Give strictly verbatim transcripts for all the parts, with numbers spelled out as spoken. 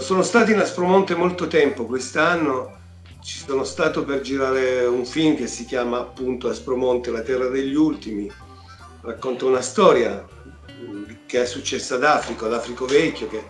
sono stato in Aspromonte molto tempo, quest'anno ci sono stato per girare un film che si chiama appunto Aspromonte, la terra degli ultimi, racconta una storia che è successa ad Africo, ad Africo Vecchio, che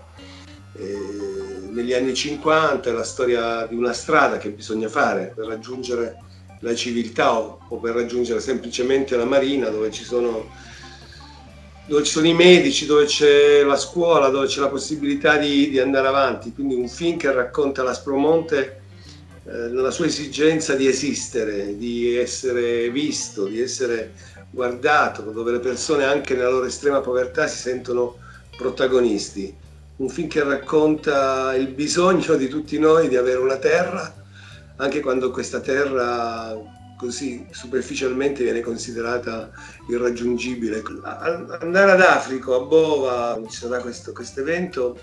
eh, negli anni cinquanta è la storia di una strada che bisogna fare per raggiungere la civiltà o, o per raggiungere semplicemente la marina, dove ci sono dove ci sono i medici, dove c'è la scuola, dove c'è la possibilità di, di andare avanti. Quindi un film che racconta l'Aspromonte eh, nella sua esigenza di esistere, di essere visto, di essere guardato, dove le persone anche nella loro estrema povertà si sentono protagonisti. Un film che racconta il bisogno di tutti noi di avere una terra, anche quando questa terra così superficialmente viene considerata irraggiungibile. Andare ad Africa, a Bova, ci sarà questo questo evento,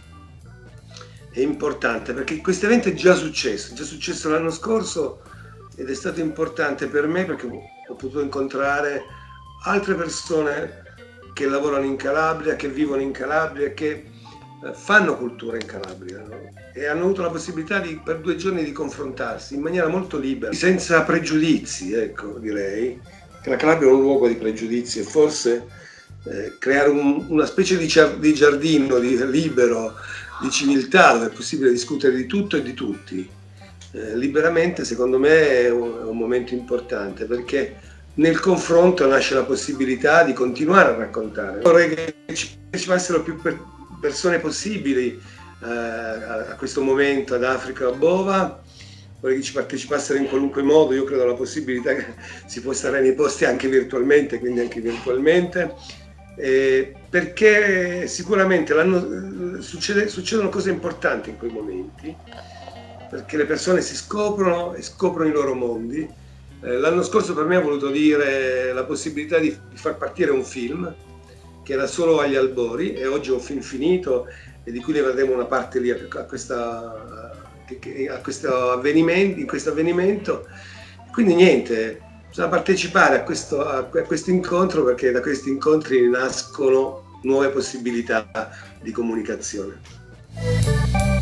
è importante perché questo evento è già successo, è già successo l'anno scorso ed è stato importante per me perché ho potuto incontrare altre persone che lavorano in Calabria, che vivono in Calabria, che fanno cultura in Calabria, no? E hanno avuto la possibilità di, per due giorni di confrontarsi in maniera molto libera, senza pregiudizi, ecco, direi che la Calabria è un luogo di pregiudizi e forse eh, creare un, una specie di, di giardino di, libero, di civiltà, dove è possibile discutere di tutto e di tutti, eh, liberamente, secondo me è un, è un momento importante, perché nel confronto nasce la possibilità di continuare a raccontare. Vorrei che ci partecipassero più per, persone possibili eh, a questo momento ad Africa, a Bova. Vorrei che ci partecipassero in qualunque modo. Io credo alla possibilità che si possa stare nei posti anche virtualmente, quindi anche virtualmente, eh, perché sicuramente succede, succedono cose importanti in quei momenti, perché le persone si scoprono e scoprono i loro mondi. Eh, l'anno scorso per me ha voluto dire la possibilità di, di far partire un film che era solo agli albori e oggi è un film finito e di cui ne vedremo una parte lì a, questa, a questo avvenimento, in questo avvenimento. Quindi niente, bisogna partecipare a questo, a questo incontro, perché da questi incontri nascono nuove possibilità di comunicazione.